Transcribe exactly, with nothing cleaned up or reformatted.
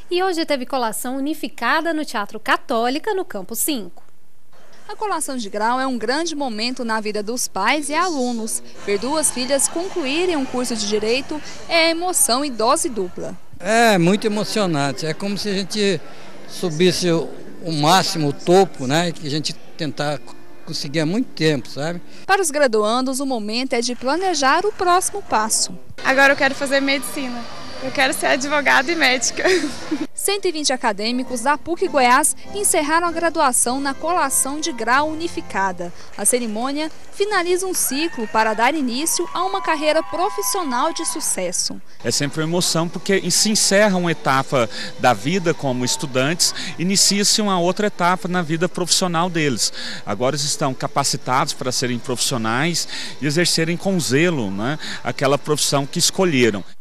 E hoje teve colação unificada no Teatro Católica, no Campo cinco. A colação de grau é um grande momento na vida dos pais e alunos. Ver duas filhas concluírem um curso de Direito é emoção em dose dupla. É muito emocionante, é como se a gente subisse o, o máximo, o topo, né, que a gente tentar conseguir há muito tempo, sabe? Para os graduandos, o momento é de planejar o próximo passo. Agora eu quero fazer medicina, eu quero ser advogada e médica. cento e vinte acadêmicos da PUC Goiás encerraram a graduação na colação de grau unificada. A cerimônia finaliza um ciclo para dar início a uma carreira profissional de sucesso. É sempre uma emoção porque se encerra uma etapa da vida como estudantes, inicia-se uma outra etapa na vida profissional deles. Agora eles estão capacitados para serem profissionais e exercerem com zelo, né, aquela profissão que escolheram.